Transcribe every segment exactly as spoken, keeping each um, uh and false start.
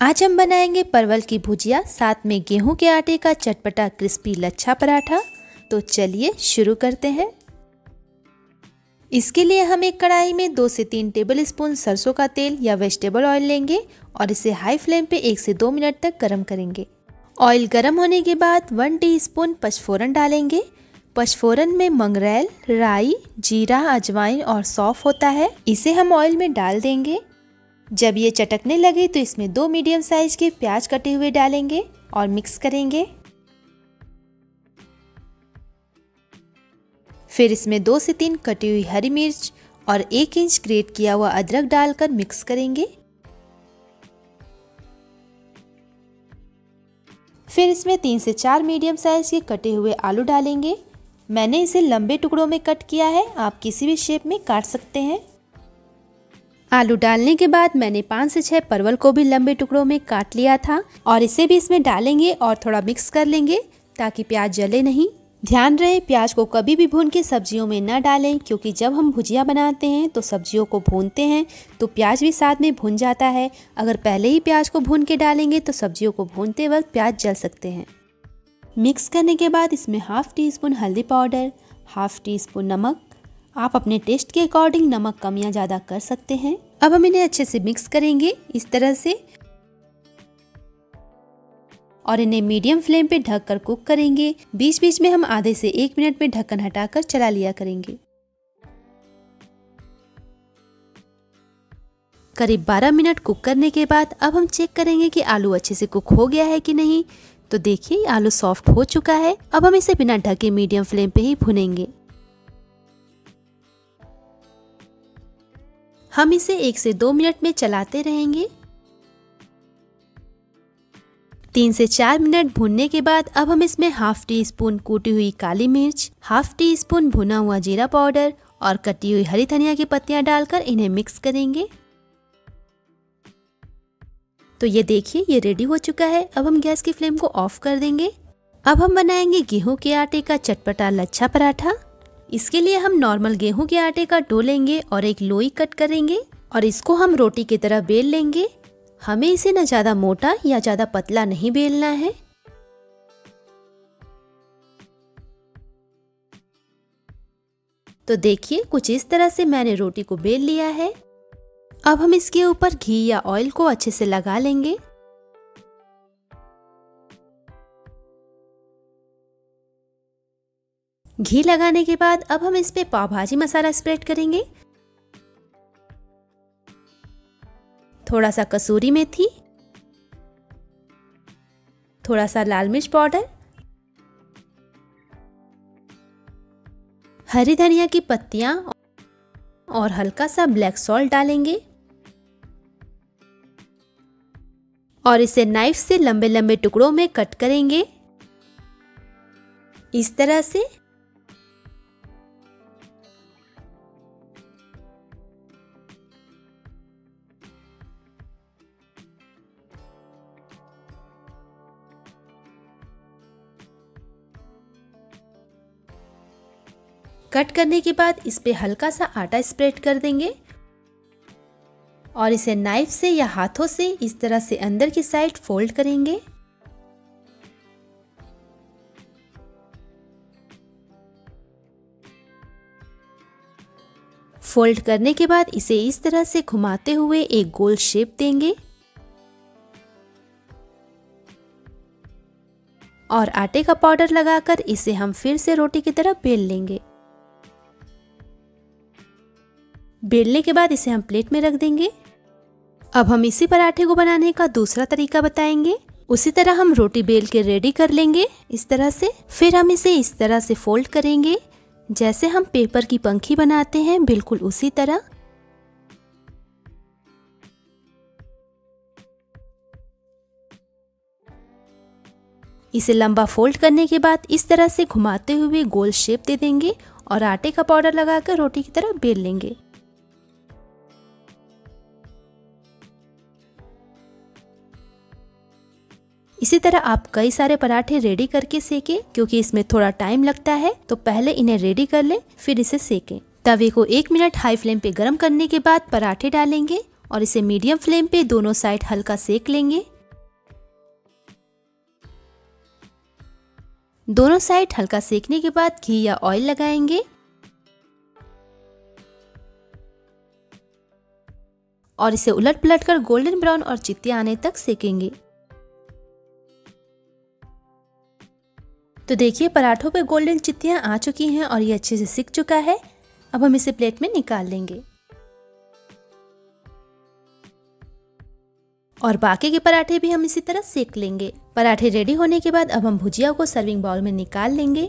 आज हम बनाएंगे परवल की भुजिया, साथ में गेहूं के आटे का चटपटा क्रिस्पी लच्छा पराठा। तो चलिए शुरू करते हैं। इसके लिए हम एक कढ़ाई में दो से तीन टेबल स्पून सरसों का तेल या वेजिटेबल ऑयल लेंगे और इसे हाई फ्लेम पे एक से दो मिनट तक गर्म करेंगे। ऑयल गर्म होने के बाद वन टीस्पून पचफोरन डालेंगे। पचफोरन में मंगरेल, राई, जीरा, अजवाइन और सौंफ होता है। इसे हम ऑयल में डाल देंगे। जब ये चटकने लगे तो इसमें दो मीडियम साइज के प्याज कटे हुए डालेंगे और मिक्स करेंगे। फिर इसमें दो से तीन कटी हुई हरी मिर्च और एक इंच ग्रेट किया हुआ अदरक डालकर मिक्स करेंगे। फिर इसमें तीन से चार मीडियम साइज के कटे हुए आलू डालेंगे। मैंने इसे लंबे टुकड़ों में कट किया है, आप किसी भी शेप में काट सकते हैं। आलू डालने के बाद मैंने पाँच से छह परवल को भी लंबे टुकड़ों में काट लिया था और इसे भी इसमें डालेंगे और थोड़ा मिक्स कर लेंगे ताकि प्याज जले नहीं। ध्यान रहे प्याज को कभी भी भून के सब्जियों में न डालें, क्योंकि जब हम भुजिया बनाते हैं तो सब्जियों को भूनते हैं तो प्याज भी साथ में भुन जाता है। अगर पहले ही प्याज को भून के डालेंगे तो सब्जियों को भूनते वक्त प्याज जल सकते हैं। मिक्स करने के बाद इसमें हाफ टी स्पून हल्दी पाउडर, हाफ टी स्पून नमक, आप अपने टेस्ट के अकॉर्डिंग नमक कम या ज़्यादा कर सकते हैं। अब हम इन्हें अच्छे से मिक्स करेंगे इस तरह से और इन्हें मीडियम फ्लेम पे ढककर कुक करेंगे। बीच बीच में हम आधे से एक मिनट में ढक्कन हटाकर चला लिया करेंगे। करीब बारह मिनट कुक करने के बाद अब हम चेक करेंगे कि आलू अच्छे से कुक हो गया है कि नहीं। तो देखिए आलू सॉफ्ट हो चुका है। अब हम इसे बिना ढके मीडियम फ्लेम पे ही भुनेंगे। हम इसे एक से दो मिनट में चलाते रहेंगे। तीन से चार मिनट भूनने के बाद अब हम इसमें हाफ टी स्पून कूटी हुई काली मिर्च, हाफ टी स्पून भुना हुआ जीरा पाउडर और कटी हुई हरी धनिया की पत्तियां डालकर इन्हें मिक्स करेंगे। तो ये देखिए ये रेडी हो चुका है। अब हम गैस की फ्लेम को ऑफ कर देंगे। अब हम बनाएंगे गेहूं के आटे का चटपटा लच्छा पराठा। इसके लिए हम नॉर्मल गेहूं के आटे का डो लेंगे और एक लोई कट करेंगे और इसको हम रोटी की तरह बेल लेंगे। हमें इसे न ज्यादा मोटा या ज्यादा पतला नहीं बेलना है। तो देखिए कुछ इस तरह से मैंने रोटी को बेल लिया है। अब हम इसके ऊपर घी या ऑयल को अच्छे से लगा लेंगे। घी लगाने के बाद अब हम इस पे पाव भाजी मसाला स्प्रेड करेंगे। थोड़ा सा कसूरी मेथी, थोड़ा सा लाल मिर्च पाउडर, हरी धनिया की पत्तियां और हल्का सा ब्लैक सॉल्ट डालेंगे और इसे नाइफ से लंबे लंबे टुकड़ों में कट करेंगे इस तरह से। कट करने के बाद इस पे हल्का सा आटा स्प्रेड कर देंगे और इसे नाइफ से या हाथों से इस तरह से अंदर की साइड फोल्ड करेंगे। फोल्ड करने के बाद इसे इस तरह से घुमाते हुए एक गोल शेप देंगे और आटे का पाउडर लगाकर इसे हम फिर से रोटी की तरह बेल लेंगे। बेलने के बाद इसे हम प्लेट में रख देंगे। अब हम इसी पराठे को बनाने का दूसरा तरीका बताएंगे। उसी तरह हम रोटी बेल के रेडी कर लेंगे इस तरह से। फिर हम इसे इस तरह से फोल्ड करेंगे जैसे हम पेपर की पंखी बनाते हैं, बिल्कुल उसी तरह। इसे लंबा फोल्ड करने के बाद इस तरह से घुमाते हुए गोल शेप दे देंगे और आटे का पाउडर लगाकर रोटी की तरह बेल लेंगे। इसी तरह आप कई सारे पराठे रेडी करके सेकें, क्योंकि इसमें थोड़ा टाइम लगता है तो पहले इन्हें रेडी कर लें फिर इसे सेकें। तवे को एक मिनट हाई फ्लेम पे गरम करने के बाद पराठे डालेंगे और इसे मीडियम फ्लेम पे दोनों साइड हल्का सेक लेंगे। दोनों साइड हल्का सेकने के बाद घी या ऑयल लगाएंगे और इसे उलट पलट कर गोल्डन ब्राउन और चित्तियां आने तक सेकेंगे। तो देखिए पराठों पे गोल्डन चित्तियां आ चुकी हैं और ये अच्छे से सिक चुका है। अब हम इसे प्लेट में निकाल लेंगे और बाकी के पराठे भी हम इसी तरह सेक लेंगे। पराठे रेडी होने के बाद अब हम भुजिया को सर्विंग बाउल में निकाल लेंगे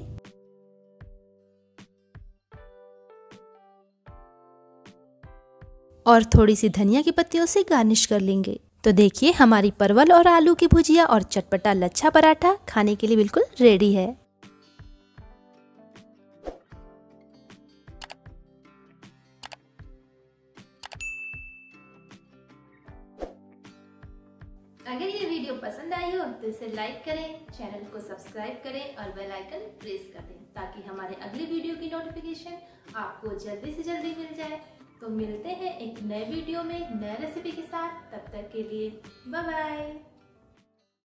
और थोड़ी सी धनिया की पत्तियों से गार्निश कर लेंगे। तो देखिए हमारी परवल और आलू की भुजिया और चटपटा लच्छा पराठा खाने के लिए बिल्कुल रेडी है। अगर ये वीडियो पसंद आई हो तो इसे लाइक करें, चैनल को सब्सक्राइब करें और बेल आइकन प्रेस कर दें ताकि हमारे अगली वीडियो की नोटिफिकेशन आपको जल्दी से जल्दी मिल जाए। तो मिलते हैं एक नए वीडियो में नए रेसिपी के साथ। तब तक के लिए बाय बाय।